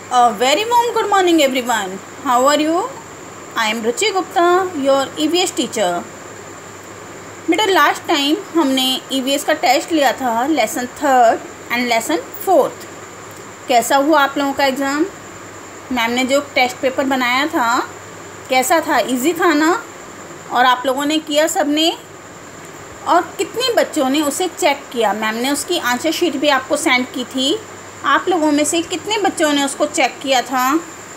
A very warm good morning everyone. How are you? I am Ruchi Gupta, your EVS teacher. बेटा last time हमने EVS का test लिया था lesson 3rd and lesson 4th. कैसा हुआ आप लोगों का एग्ज़ाम? मैम ने जो टेस्ट पेपर बनाया था कैसा था? इजी था ना? और आप लोगों ने किया सबने? और कितने बच्चों ने उसे चेक किया? मैम ने उसकी आंसर शीट भी आपको सेंड की थी. आप लोगों में से कितने बच्चों ने उसको चेक किया था?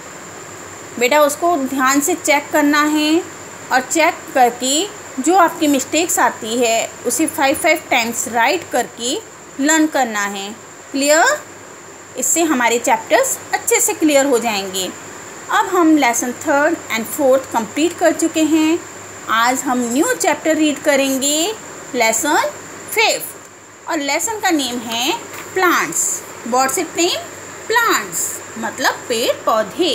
बेटा उसको ध्यान से चेक करना है और चेक करके जो आपकी मिस्टेक्स आती है उसे 5 टाइम्स राइट करके लर्न करना है. क्लियर? इससे हमारे चैप्टर्स अच्छे से क्लियर हो जाएंगे. अब हम lesson 3rd and 4th complete कर चुके हैं. आज हम न्यू चैप्टर रीड करेंगे, लेसन 5th. और लेसन का नेम है plants. What's it name? Plants मतलब पेड़ पौधे.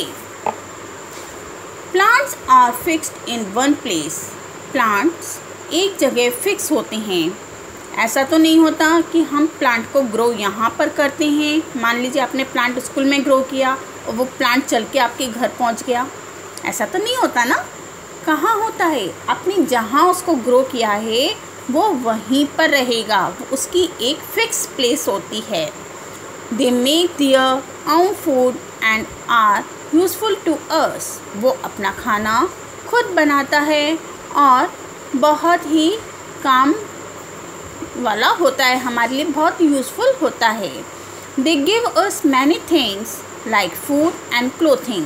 Plants are fixed in one place. Plants एक जगह फिक्स होते हैं. ऐसा तो नहीं होता कि हम प्लांट को ग्रो यहाँ पर करते हैं. मान लीजिए आपने प्लांट स्कूल में ग्रो किया और वो प्लांट चल के आपके घर पहुँच गया. ऐसा तो नहीं होता ना. कहाँ होता है? आपने जहाँ उसको ग्रो किया है वो वहीं पर रहेगा. उसकी एक फिक्स प्लेस होती है. They make their own food and are useful to us. वो अपना खाना खुद बनाता है और बहुत ही काम वाला होता है, हमारे लिए बहुत यूज़फुल होता है. They give us many things like food and clothing.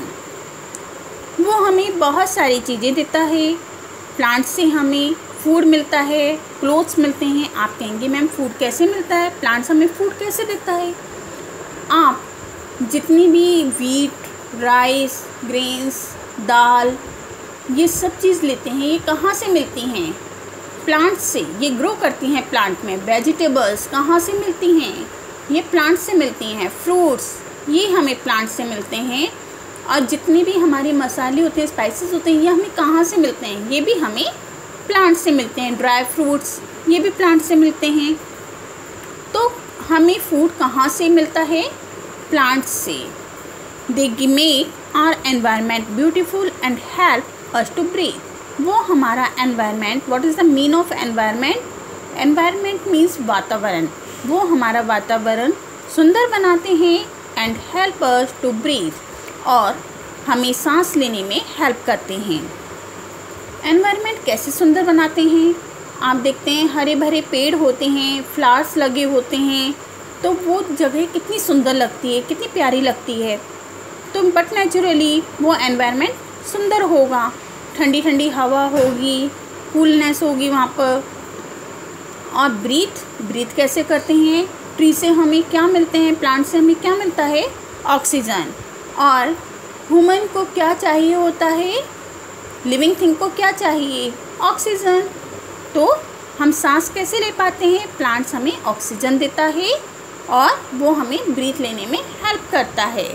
वो हमें बहुत सारी चीज़ें देता है. प्लांट से हमें फूड मिलता है, क्लोथ्स मिलते हैं. आप कहेंगे मैम फूड कैसे मिलता है? प्लांट्स हमें फूड कैसे देता है? आप जितनी भी वीट, राइस, ग्रेन्स, दाल ये सब चीज़ लेते हैं, ये कहाँ से मिलती हैं? प्लांट से. ये ग्रो करती हैं प्लांट में. वेजिटेबल्स कहाँ से मिलती हैं? ये प्लांट से मिलती हैं. फ्रूट्स ये हमें प्लांट से मिलते हैं. और जितने भी हमारे मसाले होते हैं, स्पाइसेस होते हैं, ये हमें कहाँ से मिलते हैं? ये भी हमें प्लांट से मिलते हैं. ड्राई फ्रूट्स ये भी प्लांट से मिलते हैं. तो हमें फूड कहाँ से मिलता है? प्लांट्स से. They make our environment beautiful and help us to breathe. वो हमारा environment, what is the mean of environment? Environment means वातावरण. वो हमारा वातावरण सुंदर बनाते हैं and help us to breathe. और हमें सांस लेने में हेल्प करते हैं. एनवायरनमेंट कैसे सुंदर बनाते हैं? आप देखते हैं हरे भरे पेड़ होते हैं, फ्लावर्स लगे होते हैं, तो वो जगह कितनी सुंदर लगती है, कितनी प्यारी लगती है. तो बट नेचुरली वो एनवायरनमेंट सुंदर होगा. ठंडी ठंडी हवा होगी, कूलनेस होगी वहाँ पर. और ब्रीथ कैसे करते हैं? ट्री से हमें क्या मिलते हैं? प्लांट से हमें क्या मिलता है? ऑक्सीजन. और ह्यूमन को क्या चाहिए होता है? लिविंग थिंग को क्या चाहिए? ऑक्सीजन. तो हम सांस कैसे ले पाते हैं? प्लांट्स हमें ऑक्सीजन देता है और वो हमें ब्रीथ लेने में हेल्प करता है.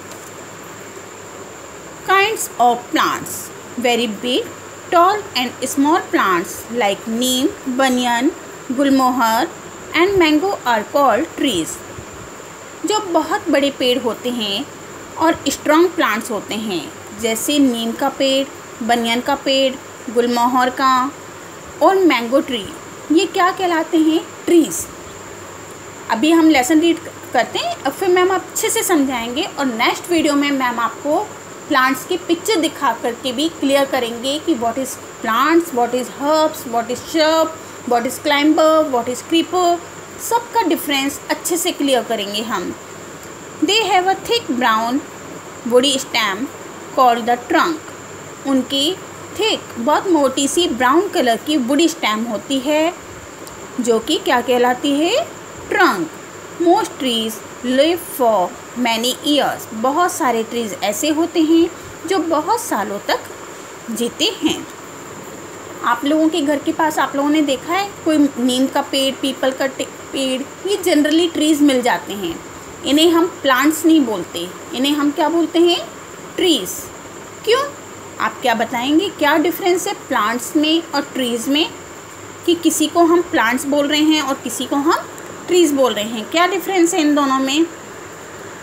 Kinds of plants. Very big, tall and small plants like neem, banyan, gulmohar and mango are called trees. जो बहुत बड़े पेड़ होते हैं और स्ट्रॉन्ग प्लांट्स होते हैं, जैसे नीम का पेड़, बनियन का पेड़, गुलमोहर का और मैंगो ट्री, ये क्या कहलाते हैं? ट्रीज़. अभी हम लेसन रीड करते हैं और फिर मैम अच्छे से समझाएंगे. और नेक्स्ट वीडियो में मैम आपको प्लांट्स की पिक्चर दिखा करके भी क्लियर करेंगे कि what is plants, what is herbs, what is shrub, what is climber, what is creeper. सबका डिफरेंस अच्छे से क्लियर करेंगे हम. They have a thick brown woody stem called the trunk. उनकी थिक बहुत मोटी सी ब्राउन कलर की वुडी स्टेम होती है जो कि क्या कहलाती है? Trunk. Most trees live for many years. बहुत सारे ट्रीज ऐसे होते हैं जो बहुत सालों तक जीते हैं. आप लोगों के घर के पास आप लोगों ने देखा है कोई नीम का पेड़, पीपल का पेड़, ये जनरली ट्रीज़ मिल जाते हैं. इन्हें हम प्लांट्स नहीं बोलते, इन्हें हम क्या बोलते हैं? ट्रीज़. क्यों? आप क्या बताएंगे क्या डिफरेंस है प्लांट्स में और ट्रीज़ में? कि किसी को हम प्लांट्स बोल रहे हैं और किसी को हम ट्रीज़ बोल रहे हैं. क्या डिफरेंस है इन दोनों में?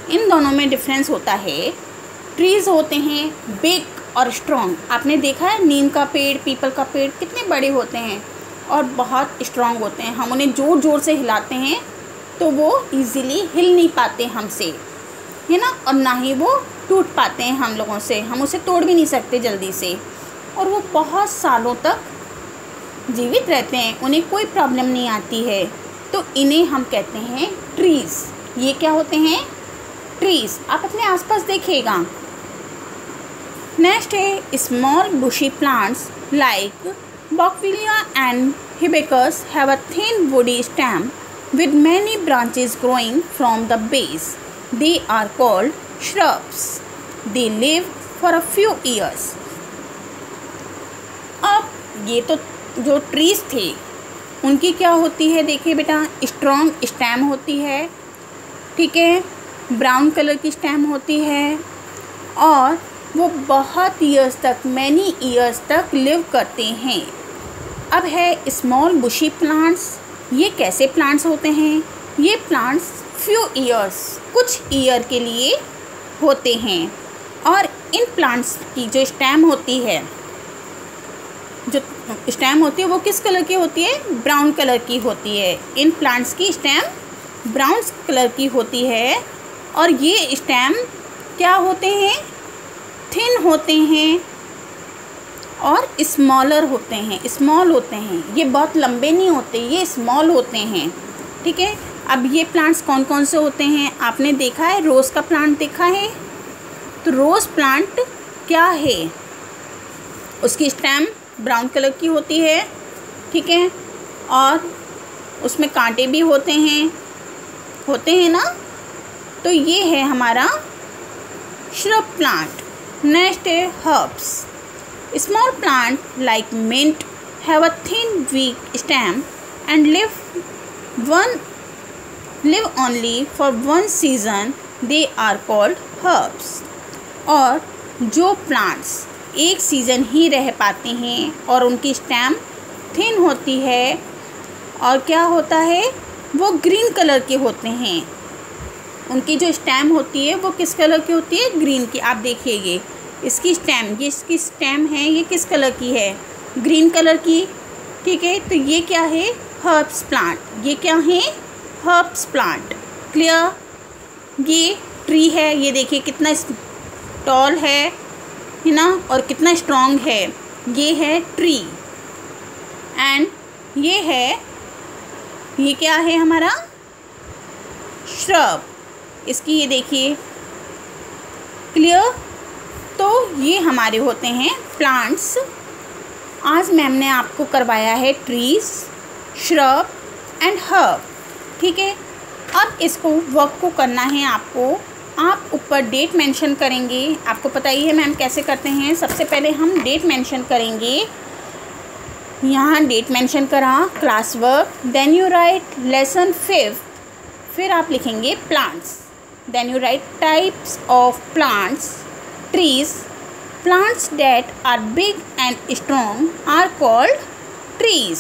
इन दोनों में डिफरेंस होता है। ट्रीज़ होते हैं बिग और स्ट्रॉन्ग। आपने देखा है नीम का पेड़, पीपल का पेड़ कितने बड़े होते हैं और बहुत स्ट्रॉन्ग होते हैं। हम उन्हें ज़ोर ज़ोर से हिलाते हैं तो वो इजीली हिल नहीं पाते हमसे, है ना, और ना ही वो टूट पाते हैं हम लोगों से। हम उसे तोड़ भी नहीं सकते जल्दी से, और वो बहुत सालों तक जीवित रहते हैं, उन्हें कोई प्रॉब्लम नहीं आती है। तो इन्हें हम कहते हैं ट्रीज़। ये क्या होते हैं? ट्रीज़। आप अपने आसपास देखिएगा। नेक्स्ट है small bushy plants like bougainvillea and hibiscus have a thin woody stem with many branches growing from the base. They are called shrubs. They live for a few years. अब ये तो जो trees थे उनकी क्या होती है, देखिए बेटा, स्ट्रॉन्ग स्टेम होती है, ठीक है, ब्राउन कलर की स्टेम होती है, और वो बहुत ईयर्स तक, मैनी ईयर्स तक लिव करते हैं। अब है स्मॉल बुशी प्लांट्स। ये कैसे प्लांट्स होते हैं? ये प्लांट्स फ्यू ईयर्स, कुछ ईयर के लिए होते हैं, और इन प्लांट्स की जो स्टेम होती है, वो किस कलर की होती है? ब्राउन कलर की होती है। इन प्लांट्स की स्टेम ब्राउन कलर की होती है, और ये स्टेम क्या होते हैं? थिन होते हैं और स्मॉलर होते हैं, स्मॉल होते हैं। ये बहुत लंबे नहीं होते, ये स्मॉल होते हैं, ठीक है। अब ये प्लांट्स कौन कौन से होते हैं? आपने देखा है रोज़ का प्लांट देखा है? तो रोज़ प्लांट क्या है? उसकी स्टेम ब्राउन कलर की होती है, ठीक है, और उसमें कांटे भी होते हैं ना। तो ये है हमारा श्रब प्लांट। नेक्स्ट है herbs. Small plants like mint have a thin weak stem and live only for one season. They are called herbs. और जो प्लांट्स एक सीज़न ही रह पाते हैं और उनकी स्टेम थिन होती है, और क्या होता है, वो ग्रीन कलर के होते हैं। उनकी जो स्टेम होती है वो किस कलर की होती है? ग्रीन की। आप देखिए इसकी स्टेम है, ये किस कलर की है? ग्रीन कलर की, ठीक है। तो ये क्या है? Herbs plant. ये क्या है? Herbs plant. क्लियर? ये ट्री है, ये देखिए कितना टॉल है ना, और कितना स्ट्रॉन्ग है। ये है ट्री। एंड ये क्या है हमारा? श्रब। इसकी ये देखिए, क्लियर? तो ये हमारे होते हैं प्लांट्स। आज मैम ने आपको करवाया है ट्रीज़, श्रब एंड हर्ब, ठीक है। अब इसको वर्क को करना है आपको। आप ऊपर डेट मेंशन करेंगे। आपको पता ही है मैम कैसे करते हैं। सबसे पहले हम डेट मेंशन करेंगे। यहाँ डेट मेंशन करा, class work, then you write lesson 5, फिर आप लिखेंगे plants, then you write types of plants. Trees, plants that are big and strong are called trees.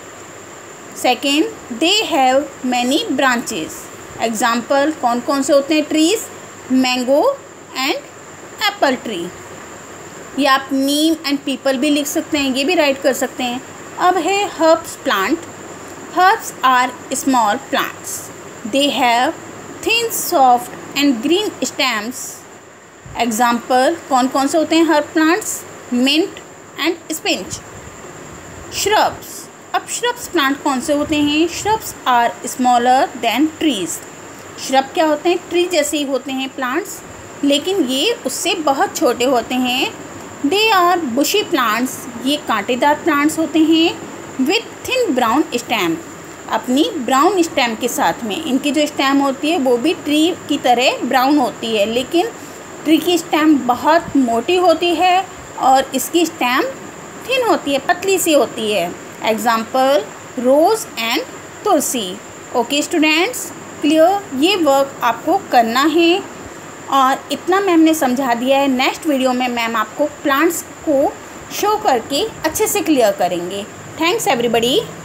Second, they have many branches. Example, कौन कौन से होते हैं trees? Mango and apple tree. या आप नीम एंड पीपल भी लिख सकते हैं, ये भी राइट कर सकते हैं। अब है herbs plant. Herbs are small plants. They have thin, soft and green stems. Example, कौन कौन से होते हैं herb plants? Mint and spinach. Shrubs. अब श्रब्स प्लांट कौन से होते हैं? Shrubs are smaller than trees. Shrub क्या होते हैं? ट्री जैसे ही होते हैं प्लांट्स, लेकिन ये उससे बहुत छोटे होते हैं। They are bushy plants. ये कांटेदार प्लांट्स होते हैं विथ थिन ब्राउन स्टेम। अपनी ब्राउन स्टेम के साथ में इनकी जो स्टेम होती है वो भी ट्री की तरह ब्राउन होती है, लेकिन ट्री की स्टेम बहुत मोटी होती है और इसकी स्टेम थिन होती है, पतली सी होती है। Example, rose and tulsi. Okay students, clear? ये वर्क आपको करना है और इतना मैम ने समझा दिया है। नेक्स्ट वीडियो में मैम आपको प्लांट्स को शो करके अच्छे से क्लियर करेंगे। Thanks everybody.